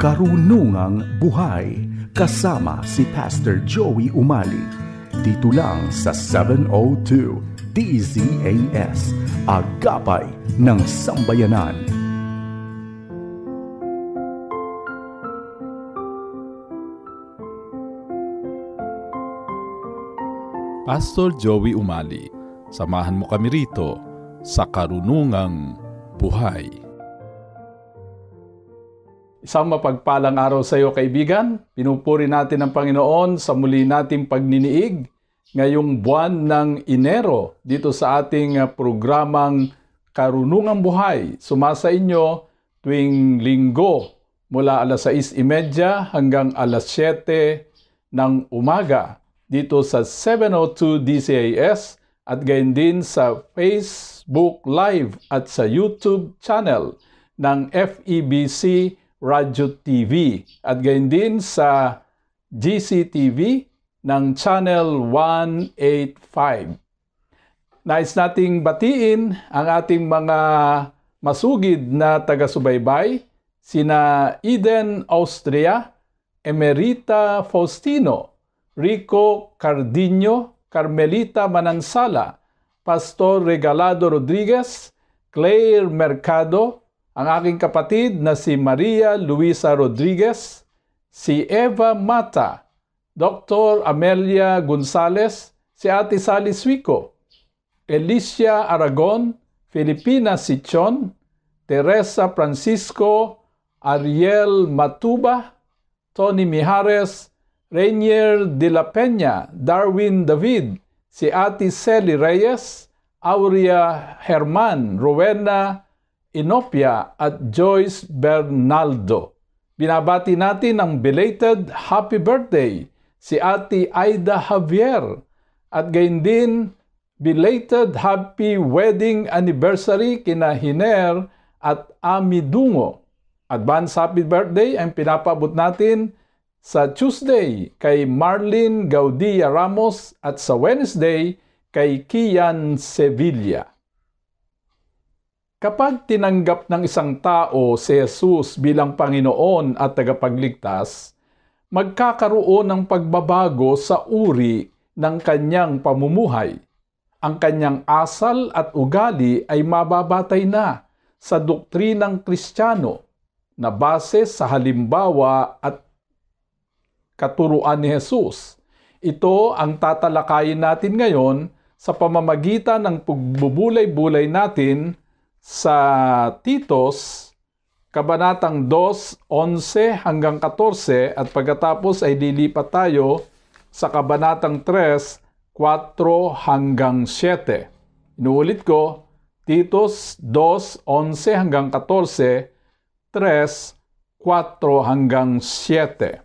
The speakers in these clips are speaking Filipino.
Karunungang Buhay kasama si Pastor Joey Umali. Dito lang sa 702 DZAS, Agapay ng Sambayanan. Pastor Joey Umali, samahan mo kami rito sa Karunungang Buhay. Isang mapagpalang araw sa iyo, kaibigan. Pinupuri natin ang Panginoon sa muli nating pagniniig ngayong buwan ng Enero dito sa ating programang Karunungang Buhay. Sumasa inyo tuwing linggo mula alas 6:30 hanggang alas 7 ng umaga dito sa 702 DCAS at gayon din sa Facebook Live at sa YouTube channel ng FEBC Radio TV at gayon din sa GCTV ng Channel 185. Nais nating batiin ang ating mga masugid na taga-subaybay, sina Eden Austria, Emerita Faustino, Rico Cardinho, Carmelita Manansala, Pastor Regalado Rodriguez, Claire Mercado, ang aking kapatid na si Maria Luisa Rodriguez, si Eva Mata, Dr. Amelia Gonzales, si Ate Sally Suico, Alicia Aragon, Filipina Sichon, Teresa Francisco, Ariel Matuba, Tony Mijares, Rainier de la Peña, Darwin David, si Ate Celi Reyes, Aurea Herman, Rowena Inopia at Joyce Bernaldo. Binabati natin ang belated happy birthday si Ate Aida Javier at gayon din belated happy wedding anniversary kina Hiner at Ami Dungo. Advance happy birthday ang pinapabot natin sa Tuesday kay Marlene Gaudia Ramos at sa Wednesday kay Kian Sevilla. Kapag tinanggap ng isang tao si Jesus bilang Panginoon at tagapagligtas, magkakaroon ng pagbabago sa uri ng kanyang pamumuhay. Ang kanyang asal at ugali ay mababatay na sa doktrinang Kristiyano na base sa halimbawa at katuruan ni Jesus. Ito ang tatalakayin natin ngayon sa pamamagitan ng pagbubulay-bulay natin sa Titos, Kabanatang 2, 11 hanggang 14 at pagkatapos ay lilipat tayo sa Kabanatang 3, 4 hanggang 7. Inuulit ko, Titos 2, 11 hanggang 14, 3, 4 hanggang 7.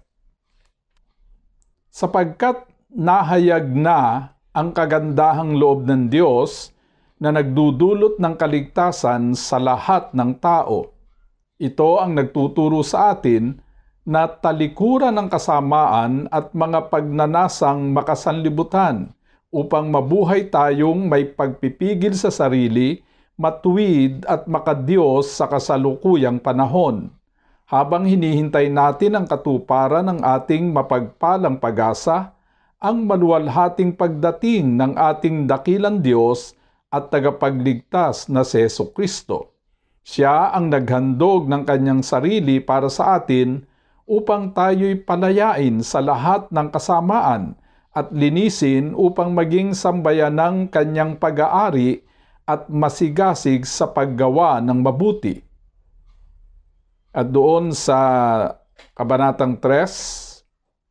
Sapagkat nahayag na ang kagandahang loob ng Diyos na nagdudulot ng kaligtasan sa lahat ng tao. Ito ang nagtuturo sa atin na talikuran ng kasamaan at mga pagnanasang makasanlibutan upang mabuhay tayong may pagpipigil sa sarili, matuwid at makadiyos sa kasalukuyang panahon. Habang hinihintay natin ang katuparan ng ating mapagpalang pag-asa, ang maluwalhating pagdating ng ating dakilang Diyos at tagapagligtas na si Jesucristo. Siya ang naghandog ng kanyang sarili para sa atin upang tayo'y palayain sa lahat ng kasamaan at linisin upang maging sambayan ng kanyang pag-aari at masigasig sa paggawa ng mabuti. At doon sa Kabanatang 3,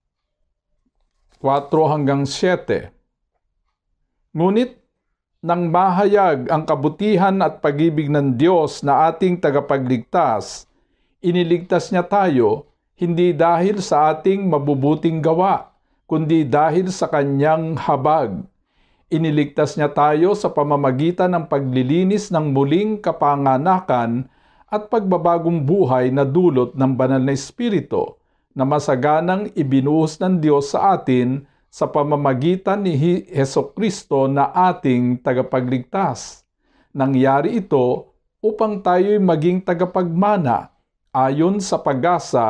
4 hanggang 7. Ngunit nang mahayag ang kabutihan at pag-ibig ng Diyos na ating tagapagligtas, iniligtas niya tayo hindi dahil sa ating mabubuting gawa, kundi dahil sa kanyang habag. Iniligtas niya tayo sa pamamagitan ng paglilinis ng muling kapanganakan at pagbabagong buhay na dulot ng banal na Espiritu na masaganang ibinuhos ng Diyos sa atin sa pamamagitan ni Jesucristo na ating tagapagligtas. Nangyari ito upang tayo'y maging tagapagmana ayon sa pag-asa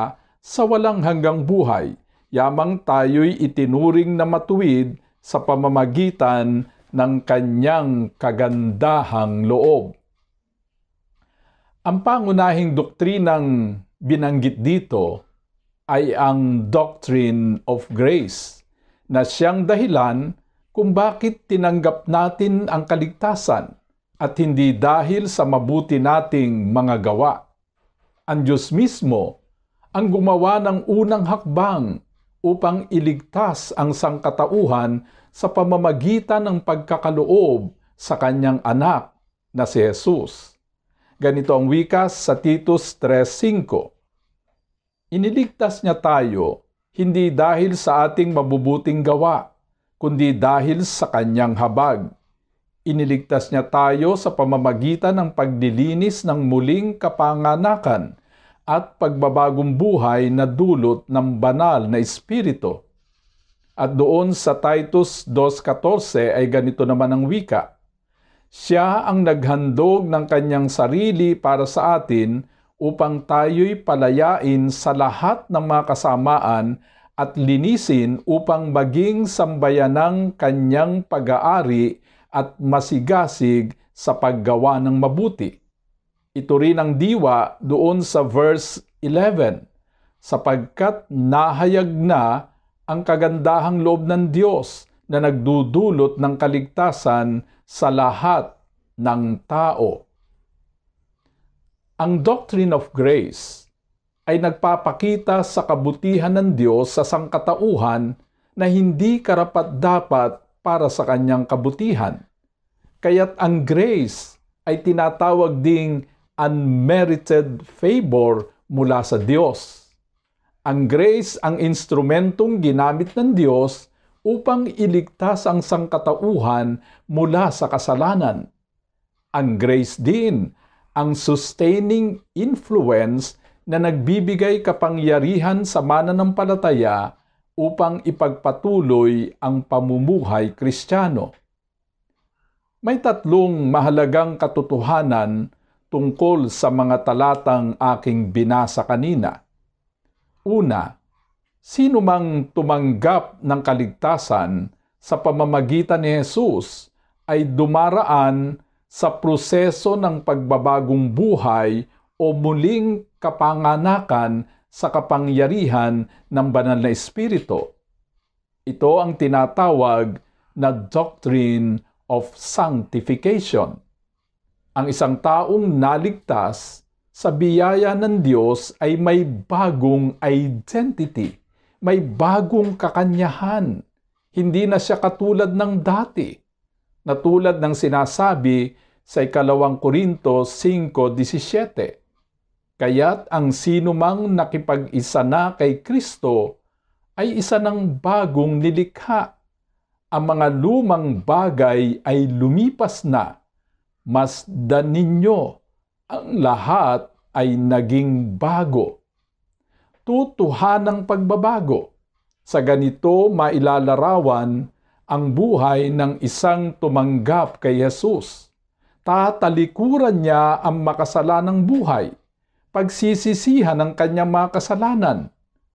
sa walang hanggang buhay, yamang tayo'y itinuring na matuwid sa pamamagitan ng kanyang kagandahang loob. Ang pangunahing doktrinang binanggit dito ay ang doctrine of grace, na siyang dahilan kung bakit tinanggap natin ang kaligtasan at hindi dahil sa mabuti nating mga gawa. Ang Diyos mismo ang gumawa ng unang hakbang upang iligtas ang sangkatauhan sa pamamagitan ng pagkakaloob sa kanyang anak na si Jesus. Ganito ang wika sa Titus 3:5. Iniligtas niya tayo hindi dahil sa ating mabubuting gawa, kundi dahil sa kanyang habag. Iniligtas niya tayo sa pamamagitan ng paglilinis ng muling kapanganakan at pagbabagong buhay na dulot ng banal na Espiritu. At doon sa Titus 2:14 ay ganito naman ang wika. Siya ang naghandog ng kanyang sarili para sa atin upang tayo'y palayain sa lahat ng mga kasamaan at linisin upang maging sambayanang kanyang pag-aari at masigasig sa paggawa ng mabuti. Ito rin ang diwa doon sa verse 11, sapagkat nahayag na ang kagandahang loob ng Diyos na nagdudulot ng kaligtasan sa lahat ng tao. Ang doctrine of grace ay nagpapakita sa kabutihan ng Diyos sa sangkatauhan na hindi karapat-dapat para sa kanyang kabutihan. Kaya't ang grace ay tinatawag ding unmerited favor mula sa Diyos. Ang grace ang instrumentong ginamit ng Diyos upang iligtas ang sangkatauhan mula sa kasalanan. Ang grace din ang sustaining influence na nagbibigay kapangyarihan sa mananampalataya upang ipagpatuloy ang pamumuhay Kristiyano. May tatlong mahalagang katotohanan tungkol sa mga talatang aking binasa kanina. Una, sino mang tumanggap ng kaligtasan sa pamamagitan ni Jesus ay dumaraan sa proseso ng pagbabagong buhay o muling kapanganakan sa kapangyarihan ng banal na Espiritu. Ito ang tinatawag na doctrine of sanctification. Ang isang taong naligtas sa biyaya ng Diyos ay may bagong identity, may bagong kakanyahan. Hindi na siya katulad ng dati, na tulad ng sinasabi sa 2 Korinto 5:17. Kaya't ang sinumang nakipag-isa na kay Kristo ay isa ng bagong nilikha. Ang mga lumang bagay ay lumipas na. Masdan ninyo, ang lahat ay naging bago. Tutuhanang pagbabago. Sa ganito mailalarawan ang buhay ng isang tumanggap kay Jesus. Tatalikuran niya ang makasalanang buhay, pagsisisihan ang kanyang mga kasalanan.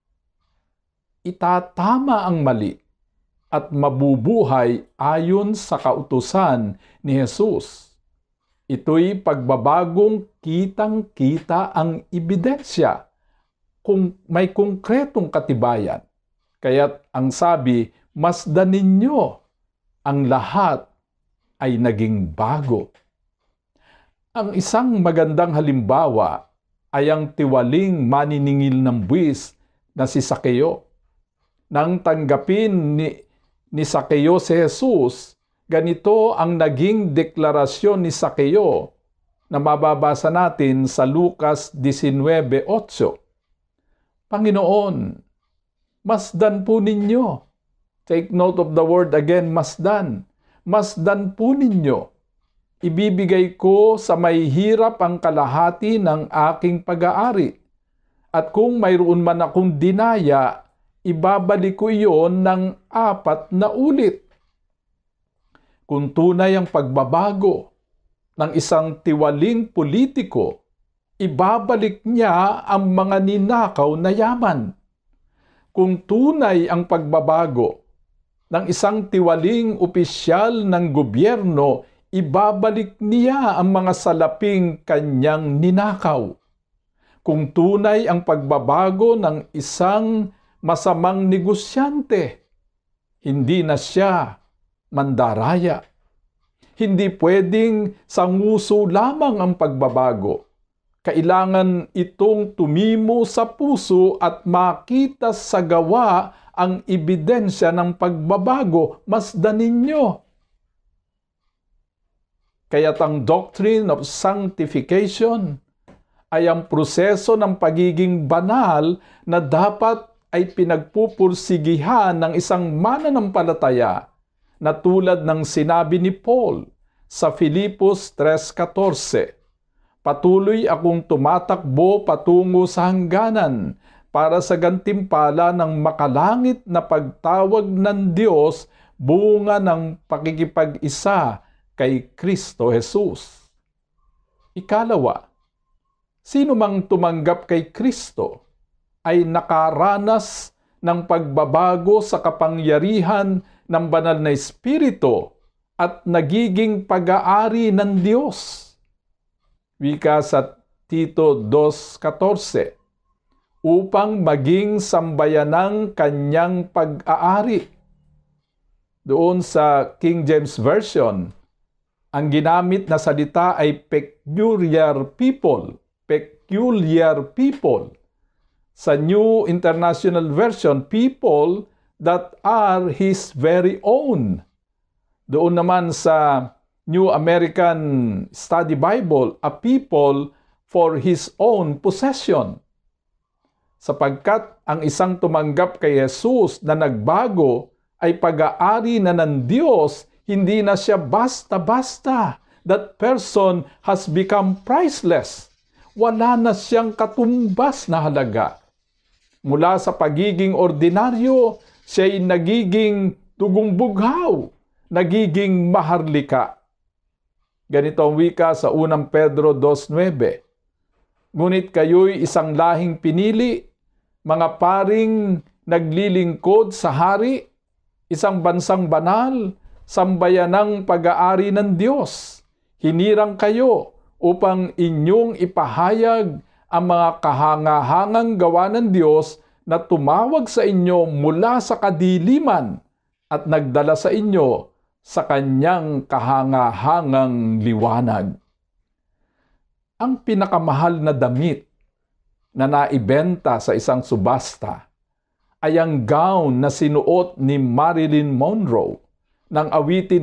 Itatama ang mali at mabubuhay ayon sa kautusan ni Jesus. Ito'y pagbabagong kitang-kita ang ebidensya kung may konkretong katibayan. Kaya't ang sabi, masdan ninyo, ang lahat ay naging bago. Ang isang magandang halimbawa ay ang tiwaling maniningil ng buwis na si Sakeo. Nang tanggapin ni Sakeo si Jesus, ganito ang naging deklarasyon ni Sakeo na mababasa natin sa Lucas 19:8. Panginoon, masdan po ninyo. Take note of the word again, masdan. Masdan po ninyo. Ibibigay ko sa may hirap ang kalahati ng aking pag-aari. At kung mayroon man akong dinaya, ibabalik ko iyon ng 4 na ulit. Kung tunay ang pagbabago ng isang tiwaling politiko ibabalik niya ang mga ninakaw na yaman. Kung tunay ang pagbabago ng isang tiwaling opisyal ng gobyerno, ibabalik niya ang mga salaping kanyang ninakaw. Kung tunay ang pagbabago ng isang masamang negosyante, hindi na siya mandaraya. Hindi pwedeng sa nguso lamang ang pagbabago. Kailangan itong tumimo sa puso at makita sa gawa ang ebidensya ng pagbabago. Masdan ninyo. Kaya't ang doctrine of sanctification ay ang proseso ng pagiging banal na dapat ay pinagpupursigihan ng isang mananampalataya na tulad ng sinabi ni Paul sa Filipos 3:14, "Patuloy akong tumatakbo patungo sa hangganan para sa gantimpala ng makalangit na pagtawag ng Diyos, bunga ng pakikipag-isa kay Kristo Jesus." Ikalawa, sino mang tumanggap kay Kristo ay nakaranas ng pagbabago sa kapangyarihan ng banal na Espiritu at nagiging pag-aari ng Diyos. Wika sa Tito 2:14, upang maging sambayan ng kanyang pag-aari. Doon sa King James Version, ang ginamit na salita ay peculiar people. Peculiar people. Sa New International Version, people that are His very own. Doon naman sa New American Study Bible, a people for His own possession. Sapagkat ang isang tumanggap kay Jesus na nagbago ay pag-aari na ng Diyos, hindi na siya basta-basta. That person has become priceless. Wala na siyang katumbas na halaga. Mula sa pagiging ordinaryo, siya'y nagiging tugong bughaw, nagiging maharlika. Ganito ang wika sa 1 Pedro 2:9. Ngunit kayo'y isang lahing pinili, mga paring naglilingkod sa hari, isang bansang banal, sambayanang pag-aari ng Diyos. Hinirang kayo upang inyong ipahayag ang mga kahangahangang gawa ng Diyos na tumawag sa inyo mula sa kadiliman at nagdala sa inyo sa kanyang kahangahangang liwanag. Ang pinakamahal na damit na naibenta sa isang subasta ay ang gown na sinuot ni Marilyn Monroe nang awitan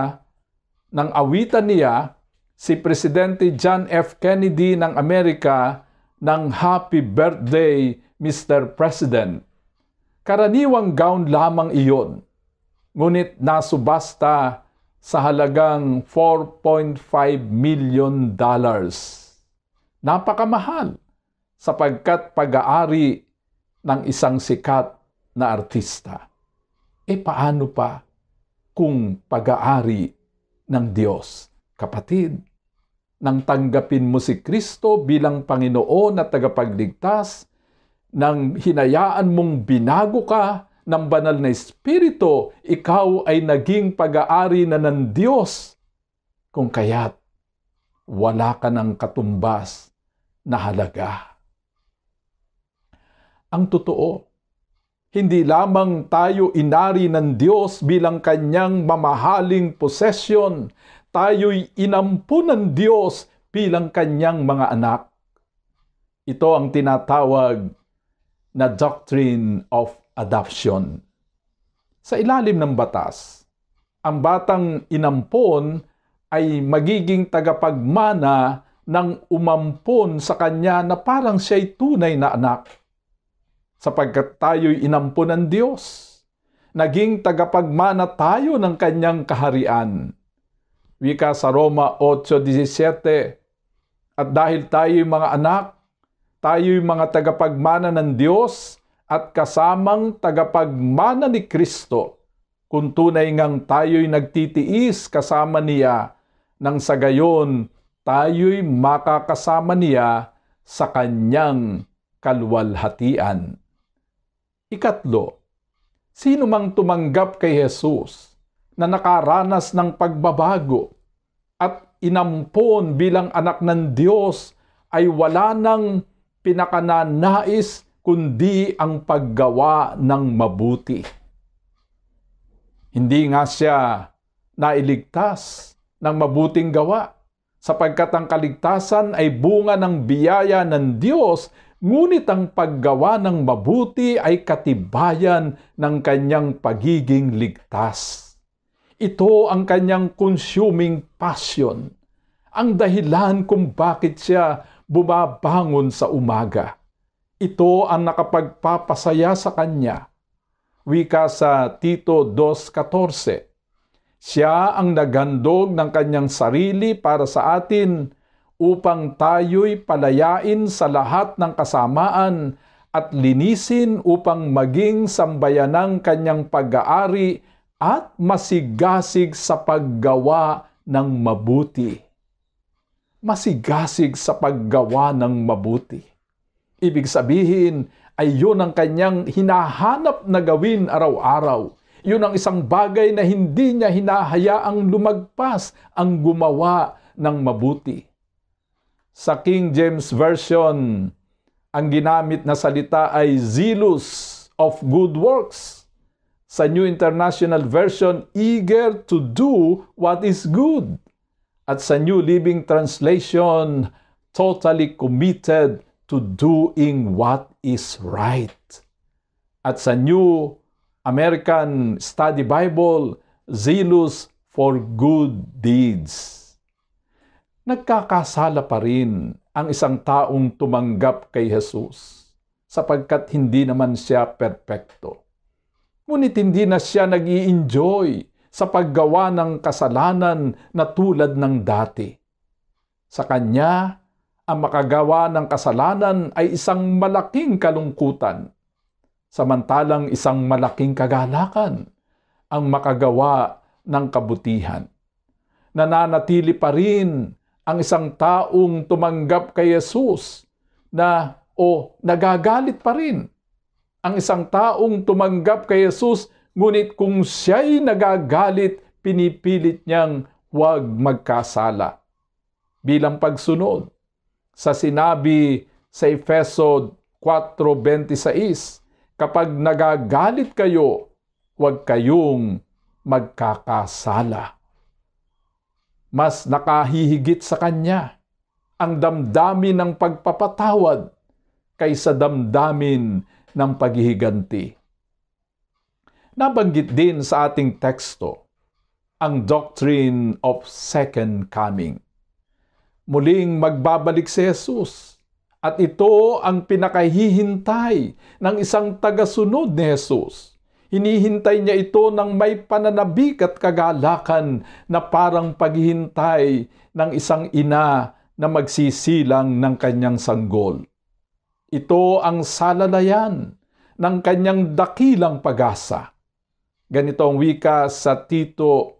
niya si Presidente John F. Kennedy ng Amerika ng "Happy Birthday, Mr. President." Karaniwang gown lamang iyon, ngunit nasubasta sa halagang $4.5 million. Napakamahal sapagkat pag-aari ng isang sikat na artista. Paano pa kung pag-aari ng Diyos? Kapatid, nang tanggapin mo si Kristo bilang Panginoon at tagapagligtas, nang hinayaan mong binago ka ng banal na Espiritu, ikaw ay naging pag-aari na ng Diyos. Kung kaya't wala ka ng katumbas na halaga. Ang totoo, hindi lamang tayo inari ng Diyos bilang kanyang mamahaling posesyon, tayo'y inampun ng Diyos bilang kanyang mga anak. Ito ang tinatawag na doctrine of adoption. Sa ilalim ng batas, ang batang inampon ay magiging tagapagmana ng umampon sa kanya na parang siya'y tunay na anak. Sapagkat tayo'y inampon ng Diyos, naging tagapagmana tayo ng kanyang kaharian. Wika sa Roma 8:17, at dahil tayo'y mga anak, tayo'y mga tagapagmana ng Diyos at kasamang tagapagmana ni Kristo, kung tunay ngang tayo'y nagtitiis kasama niya, nang sa gayon tayo'y makakasama niya sa kanyang kaluwalhatian. Ikatlo, sino mang tumanggap kay Jesus na nakaranas ng pagbabago at inampon bilang anak ng Diyos ay wala nang pinakananais kundi ang paggawa ng mabuti. Hindi nga siya nailigtas ng mabuting gawa sapagkat ang kaligtasan ay bunga ng biyaya ng Diyos, ngunit ang paggawa ng mabuti ay katibayan ng kanyang pagiging ligtas. Ito ang kanyang consuming passion, ang dahilan kung bakit siya bumabangon sa umaga. Ito ang nakapagpapasaya sa kanya. Wika sa Tito 2:14. Siya ang naghandog ng kanyang sarili para sa atin upang tayo'y palayain sa lahat ng kasamaan at linisin upang maging sambayanang kanyang pag-aari at masigasig sa paggawa ng mabuti. Masigasig sa paggawa ng mabuti. Ibig sabihin ay yun ang kanyang hinahanap na gawin araw-araw. Yun ang isang bagay na hindi niya hinahayaang lumagpas ang gumawa ng mabuti. Sa King James Version, ang ginamit na salita ay zealous of good works. Sa New International Version, eager to do what is good. At sa New Living Translation, totally committed to doing what is right. At sa New American Study Bible, zealous for good deeds. Nagkakasala pa rin ang isang taong tumanggap kay Jesus sapagkat hindi naman siya perpekto. Ngunit hindi na siya nag-i-enjoy sa paggawa ng kasalanan na tulad ng dati. Sa kanya, ang makagawa ng kasalanan ay isang malaking kalungkutan, samantalang isang malaking kagalakan ang makagawa ng kabutihan. Nananatili pa rin ang isang taong tumanggap kay Jesus na nagagalit pa rin. Ang isang taong tumanggap kay Jesus, ngunit kung siya'y nagagalit, pinipilit niyang huwag magkasala. Bilang pagsunod, sa sinabi sa Efeso 4:26, kapag nagagalit kayo, huwag kayong magkakasala. Mas nakahihigit sa kanya ang damdamin ng pagpapatawad kaysa damdamin ng paghihiganti. Nabanggit din sa ating teksto ang doctrine of second coming. Muling magbabalik si Jesus at ito ang pinakahihintay ng isang tagasunod ni Jesus. Hinihintay niya ito ng may pananabik at kagalakan na parang paghihintay ng isang ina na magsisilang ng kanyang sanggol. Ito ang salalayan ng kanyang dakilang pag-asa. Ganito ang wika sa Tito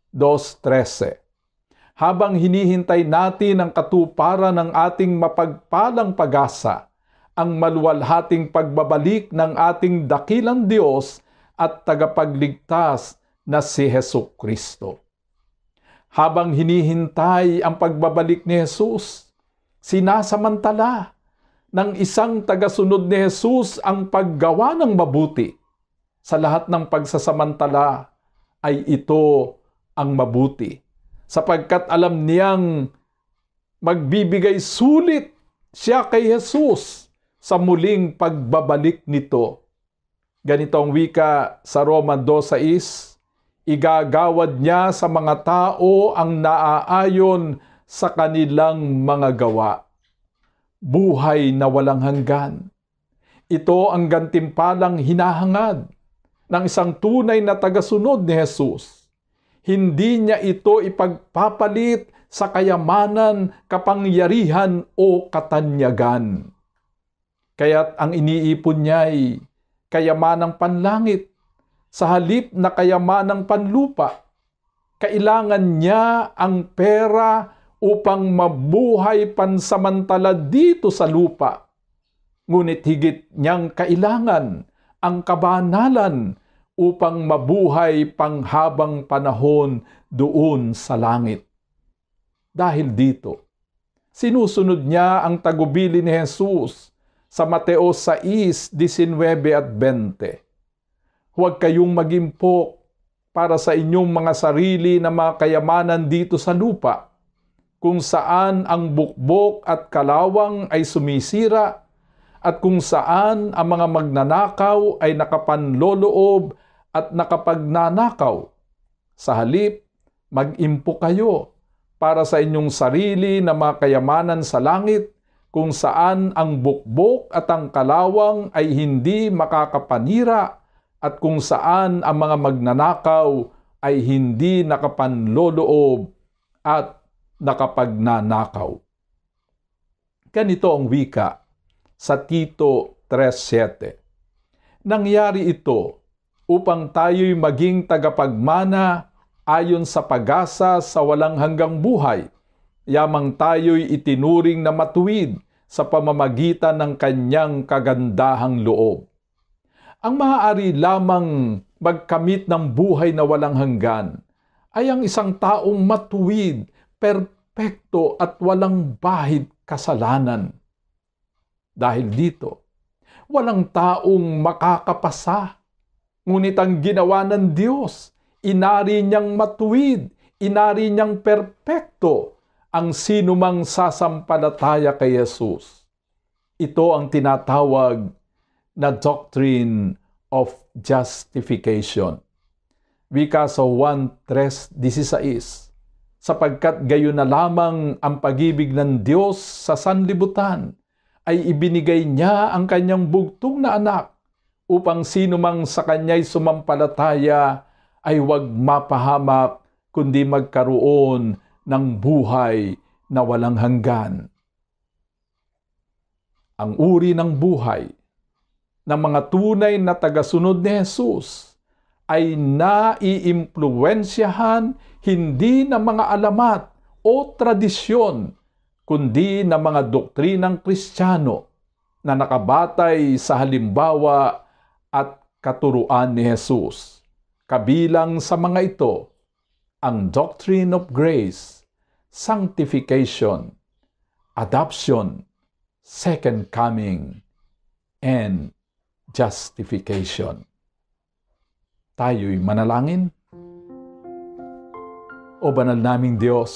2:13. Habang hinihintay natin ang katuparan ng ating mapagpalang pag-asa, ang maluwalhating pagbabalik ng ating dakilang Diyos at tagapagligtas na si Hesukristo. Habang hinihintay ang pagbabalik ni Jesus, sinasamantala ng isang tagasunod ni Jesus ang paggawa ng mabuti. Sa lahat ng pagsasamantala ay ito ang mabuti, sapagkat alam niyang magbibigay sulit siya kay Jesus sa muling pagbabalik nito. Ganito ang wika sa Roma 2:6, igagawad niya sa mga tao ang naaayon sa kanilang mga gawa. Buhay na walang hanggan. Ito ang gantimpalang hinahangad ng isang tunay na tagasunod ni Jesus. Hindi niya ito ipagpapalit sa kayamanan, kapangyarihan o katanyagan. Kaya't ang iniipon niya ay kayamanang panlangit sa halip na kayamanang panlupa. Kailangan niya ang pera upang mabuhay pansamantala dito sa lupa. Ngunit higit niyang kailangan ang kabanalan upang mabuhay panghabang panahon doon sa langit. Dahil dito, sinusunod niya ang tagubili ni Jesus sa Mateo 6:19 at 20. Huwag kayong mag-impok para sa inyong mga sarili na mga kayamanan dito sa lupa, kung saan ang bukbok at kalawang ay sumisira, at kung saan ang mga magnanakaw ay nakapanloloob at nakapagnanakaw. Sa halip, mag-impok kayo para sa inyong sarili na mga kayamanan sa langit, kung saan ang bukbok at ang kalawang ay hindi makakapanira, at kung saan ang mga magnanakaw ay hindi nakapanloloob at nakapagnanakaw. Ganito ang wika sa Tito 3:7. Nangyari ito upang tayo'y maging tagapagmana ayon sa pag-asa sa walang hanggang buhay, yamang tayo'y itinuring na matuwid sa pamamagitan ng kanyang kagandahang loob. Ang maaari lamang magkamit ng buhay na walang hanggan ay ang isang taong matuwid, perpekto at walang bahid kasalanan. Dahil dito, walang taong makakapasa. Ngunit ang ginawa ng Diyos, inari niyang matuwid, inari niyang perpekto ang sinumang sasampalataya kay Jesus. Ito ang tinatawag na doctrine of justification. Wika sa 1:3-16, sapagkat gayon na lamang ang pag-ibig ng Diyos sa sanlibutan, ay ibinigay niya ang kanyang bugtong na anak, upang sinumang sa kanya'y sumampalataya ay huwag mapahamak, kundi magkaroon ng buhay na walang hanggan. Ang uri ng buhay ng mga tunay na tagasunod ni Jesus ay naiimpluwensyahan hindi ng mga alamat o tradisyon, kundi ng mga doktrinang Kristiyano na nakabatay sa halimbawa at katuruan ni Jesus. Kabilang sa mga ito, ang doctrine of grace, sanctification, adoption, second coming, and justification. Tayo'y manalangin. O banal naming Diyos,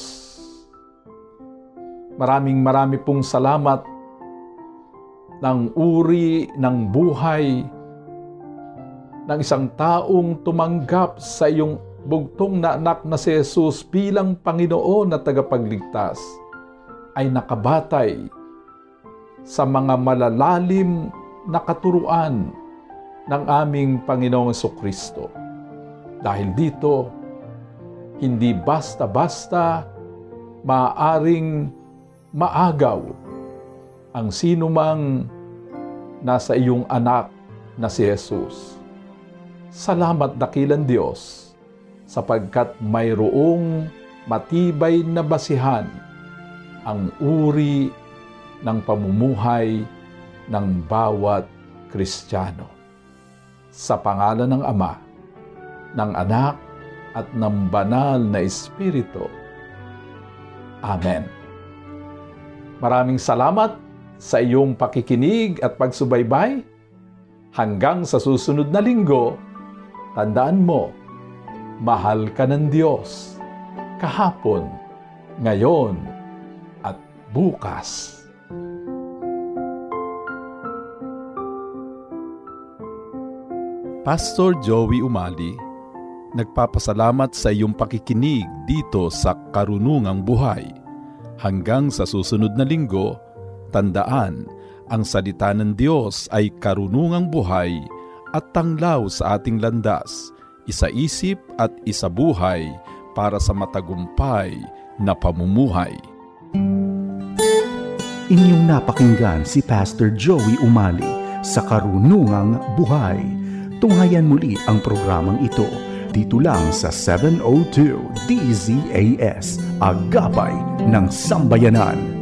maraming pong salamat ng uri ng buhay ng isang taong tumanggap sa iyong bugtong na anak na si Jesus bilang Panginoon na tagapagligtas ay nakabatay sa mga malalalim na katuruan ng aming Panginoong Jesucristo. Dahil dito, hindi basta-basta maaaring maagaw ang sinumang nasa iyong anak na si Jesus. Salamat dakilang Diyos, sapagkat mayroong matibay na basihan ang uri ng pamumuhay ng bawat Kristiyano. Sa pangalan ng Ama, ng Anak, at ng Banal na Espiritu. Amen. Maraming salamat sa iyong pakikinig at pagsubaybay. Hanggang sa susunod na linggo, tandaan mo, mahal ka ng Diyos, kahapon, ngayon, at bukas. Pastor Joey Umali, nagpapasalamat sa iyong pakikinig dito sa Karunungang Buhay. Hanggang sa susunod na linggo, tandaan, ang salita ng Diyos ay karunungang buhay at tanglaw sa ating landas, isa-isip at isa-buhay para sa matagumpay na pamumuhay. Inyong napakinggan si Pastor Joey Umali sa Karunungang Buhay. Tunghayan muli ang programang ito dito lang sa 702 DZAS Agapay ng Sambayanan.